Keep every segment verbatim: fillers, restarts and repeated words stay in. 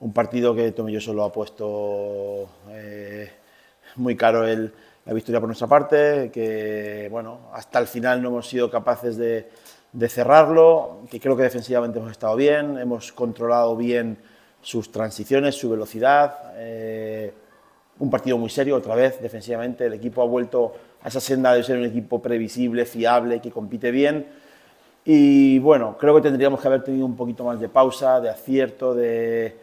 un partido que Tomelloso lo ha puesto eh, muy caro el, la victoria por nuestra parte, que bueno, hasta el final no hemos sido capaces de, de cerrarlo, que creo que defensivamente hemos estado bien, hemos controlado bien sus transiciones, su velocidad, eh, un partido muy serio otra vez defensivamente, el equipo ha vuelto a esa senda de ser un equipo previsible, fiable, que compite bien. Y bueno, creo que tendríamos que haber tenido un poquito más de pausa, de acierto, de eh,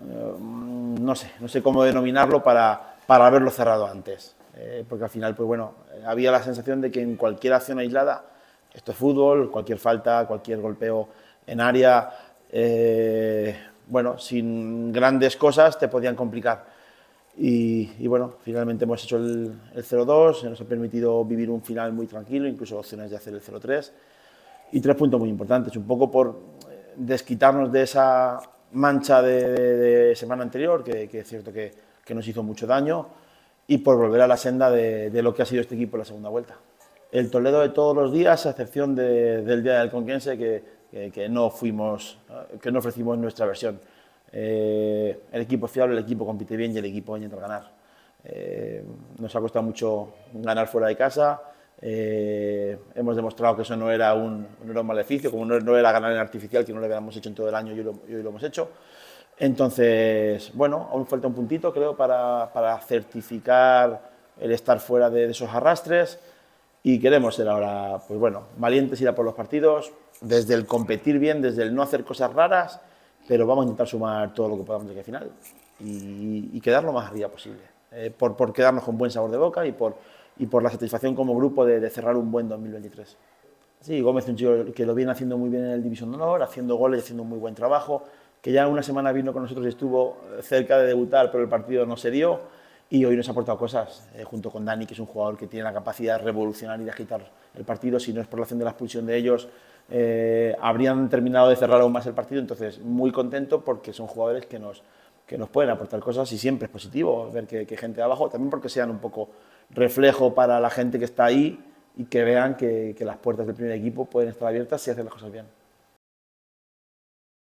no sé, no sé cómo denominarlo para, para haberlo cerrado antes. Eh, porque al final, pues bueno, había la sensación de que en cualquier acción aislada, esto es fútbol, cualquier falta, cualquier golpeo en área, eh, bueno, sin grandes cosas te podían complicar. Y, y bueno, finalmente hemos hecho el, el cero dos, se nos ha permitido vivir un final muy tranquilo, incluso opciones de hacer el cero tres. Y tres puntos muy importantes, un poco por desquitarnos de esa mancha de, de, de semana anterior, que, que es cierto que, que nos hizo mucho daño, y por volver a la senda de, de lo que ha sido este equipo en la segunda vuelta. El Toledo de todos los días, a excepción de, del día del Conquense, que, que, que, no fuimos, que no ofrecimos nuestra versión. Eh, el equipo es fiable, el equipo compite bien y el equipo intenta ganar. Eh, nos ha costado mucho ganar fuera de casa. Eh, hemos demostrado que eso no era un, no era un maleficio, como no, no era ganar en artificial, que no lo habíamos hecho en todo el año y hoy lo, y hoy lo hemos hecho. Entonces, bueno, aún falta un puntito, creo, para, para certificar el estar fuera de, de esos arrastres y queremos ser ahora, pues bueno, valientes, ir a por los partidos, desde el competir bien, desde el no hacer cosas raras, pero vamos a intentar sumar todo lo que podamos de aquí al final y, y quedar lo más arriba posible, eh, por, por quedarnos con buen sabor de boca y por y por la satisfacción como grupo de, de cerrar un buen dos mil veintitrés. Sí, Gómez es un chico que lo viene haciendo muy bien en el División de Honor, haciendo goles y haciendo un muy buen trabajo, que ya una semana vino con nosotros y estuvo cerca de debutar, pero el partido no se dio, y hoy nos ha aportado cosas, eh, junto con Dani, que es un jugador que tiene la capacidad de revolucionar y de agitar el partido. Si no es por la acción de la expulsión de ellos, eh, habrían terminado de cerrar aún más el partido, entonces muy contento porque son jugadores que nos, que nos pueden aportar cosas y siempre es positivo ver que, que gente de abajo, también porque sean un poco reflejo para la gente que está ahí y que vean que, que las puertas del primer equipo pueden estar abiertas si hacen las cosas bien.